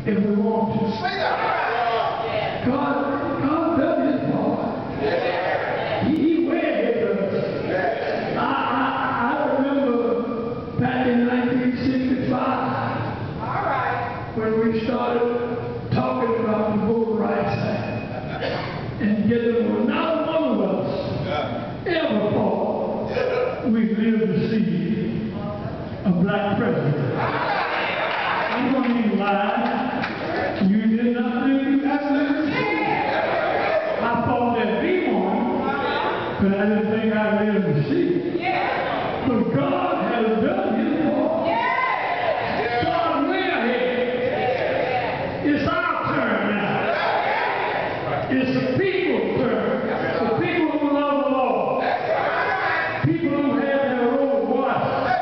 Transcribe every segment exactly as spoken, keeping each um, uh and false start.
if we want to. God, God does his part. He, he way ahead of us. I, I, I remember back in nineteen sixty-five, all right, when we started talking about the Voting Rights Act, and getting one. Not one of us ever thought we'd live to see a black president. I'm going to be lying. You did not think you had to live to see it. I thought there'd be one, but I didn't think I'd live to see it. But God has done his part. God way ahead. It's our turn now. It's the people's turn. The people who love the Lord. People who have their own voice.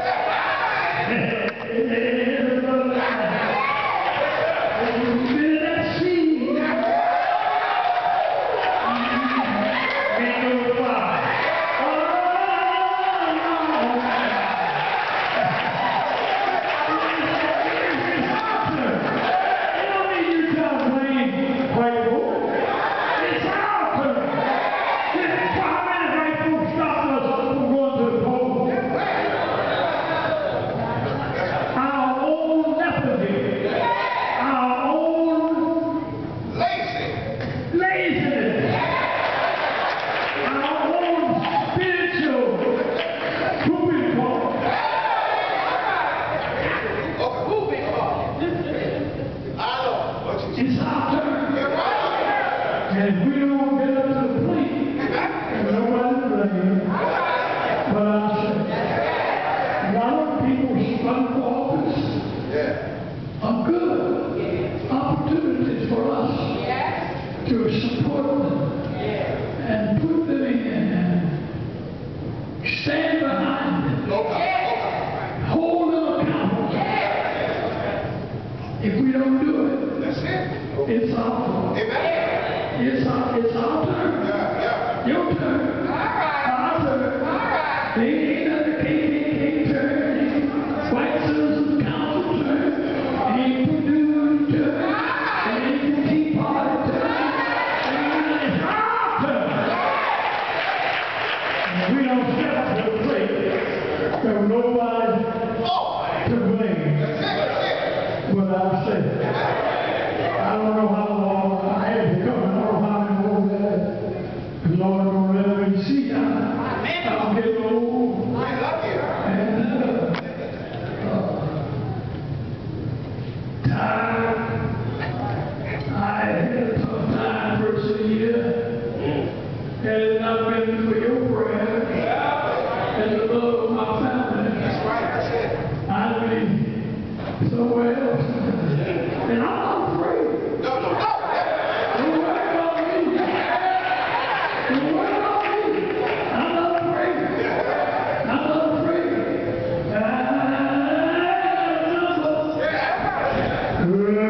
That seed ain't no fly. It's our turn. It don't mean you try to blame white folks. It's our turn. How many white folks stopped us from going to the polls? Our own lethargy, our own laziness, our own spiritual pooping fault. It's our turn. And if we don't get up to the plate, nobody blames. But I say, a lot of people run for office are good opportunities for us to support them and put them in and stand behind them, hold them accountable. If we don't do it, it's our fault. It's our, it's our turn. Your turn. Our turn. They ain't nothing K K K turn. Ain't White Citizens Council turn. Ain't Purdue turn. Ain't the Tea Party turn. It's our turn. And we don't step to the plate. There's nobody to blame. But I say, I don't know how long I had to come. I don't know how many more that. The Lord don't let me see. I, I'm getting old. And uh, uh, tired. I had a tough time first of the year. Had it not been for your prayer and the love of my family, I'd be somewhere else. And I'm not afraid. Don't worry about me. Don't worry about me. I'm not afraid. I'm not afraid. I